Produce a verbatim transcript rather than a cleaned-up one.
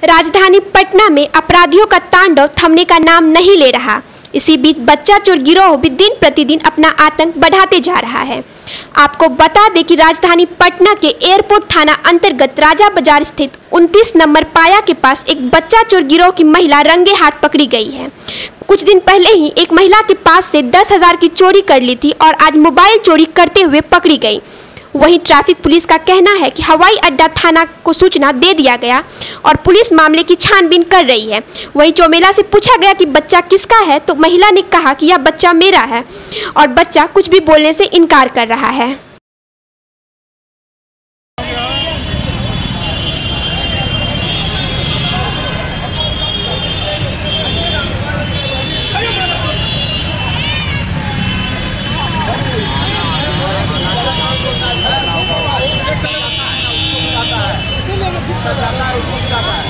राजधानी पटना में अपराधियों का तांडव थमने का नाम नहीं ले रहा। इसी बीच बच्चा चोर गिरोह भी दिन प्रतिदिन अपना आतंक बढ़ाते जा रहा है। आपको बता दें कि राजधानी पटना के एयरपोर्ट थाना अंतर्गत राजा बाजार स्थित उनतीस नंबर पाया के पास एक बच्चा चोर गिरोह की महिला रंगे हाथ पकड़ी गई है। कुछ दिन पहले ही एक महिला के पास से दस हजार की चोरी कर ली थी और आज मोबाइल चोरी करते हुए पकड़ी गई। वहीं ट्रैफिक पुलिस का कहना है कि हवाई अड्डा थाना को सूचना दे दिया गया और पुलिस मामले की छानबीन कर रही है। वहीं चौमेला से पूछा गया कि बच्चा किसका है, तो महिला ने कहा कि यह बच्चा मेरा है और बच्चा कुछ भी बोलने से इनकार कर रहा है। जाता है